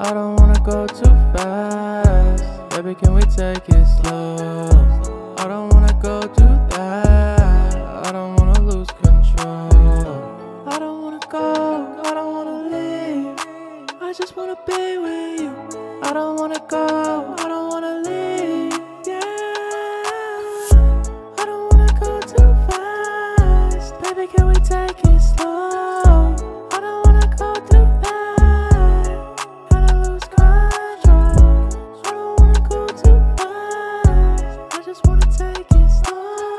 I don't wanna go too fast. Baby, can we take it slow? I don't wanna go do that. I don't wanna lose control. I don't wanna go, I don't wanna leave. I just wanna be with you. I don't wanna go, I don't wanna leave. Yeah, I don't wanna go too fast. Baby, can we take it slow? I don't wanna go through that. Gotta lose control. I don't wanna go too fast. I just wanna take it slow.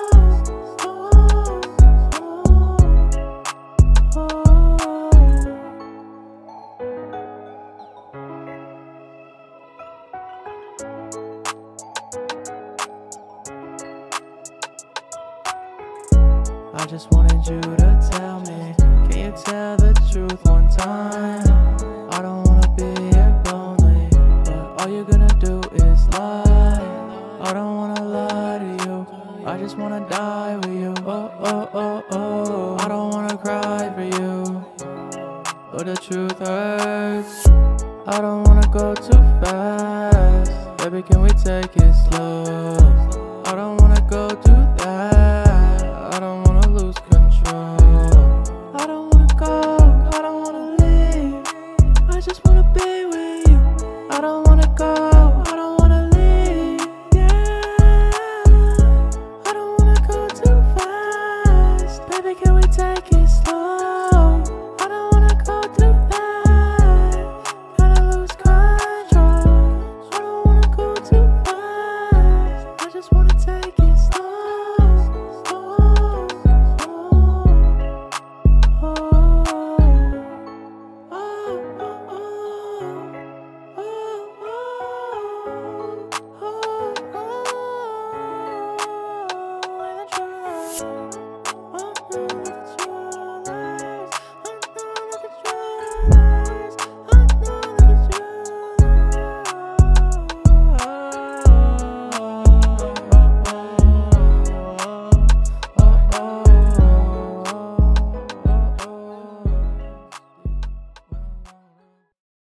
I just wanted you to tell me, can you tell the truth one time? I don't wanna be here lonely, but all you're gonna do is lie. I don't wanna lie to you, I just wanna die with you. Oh, oh, oh, oh, I don't wanna cry for you, but the truth hurts. I don't wanna go too fast. Baby, can we take it slow? I don't wanna go do that. I don't wanna lose control.